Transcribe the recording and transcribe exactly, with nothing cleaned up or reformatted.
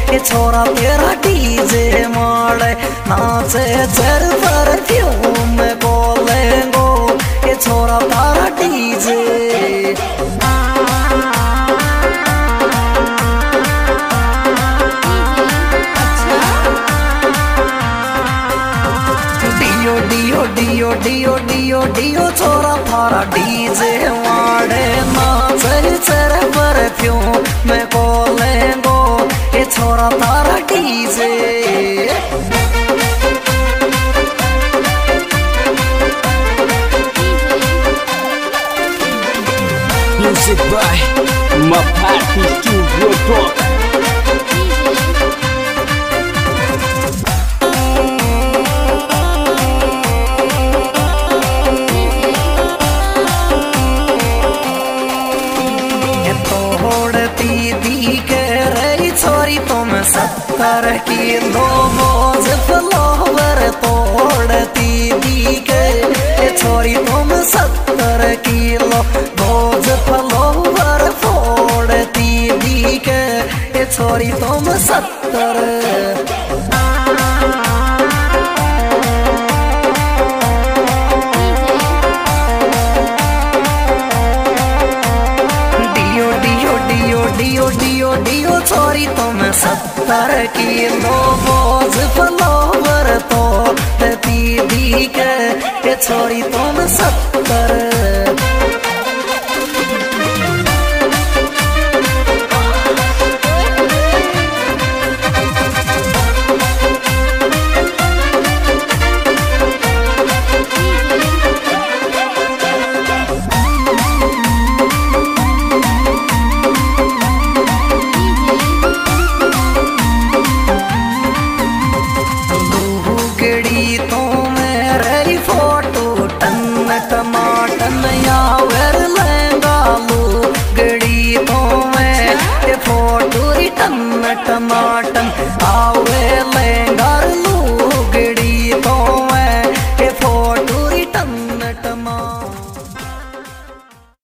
ये छोरा तेरा डीजे मारे नाचे चर परफ्यूम बोलेंगो ये छोरा तारा डीजे डियो डियो डियो डियो डियो छोरा थारा डीजे मारे नाचे चर परफ्यूम में बोलेंगो ये छोरा तारा DJ Music by Mapati Studio Talk. छोरी तुम सत्तर किलो मोज फ्लावर तोड़ती दी के छोरी तुम सत्तर किलो मोज फ्लावर फोड़ती दी के छोरी तुम सत्तर डियो डियो डियो छोरी तुम सत्तर किलो बोझ फ्लावर तो दी के छोरी तुम सत्तर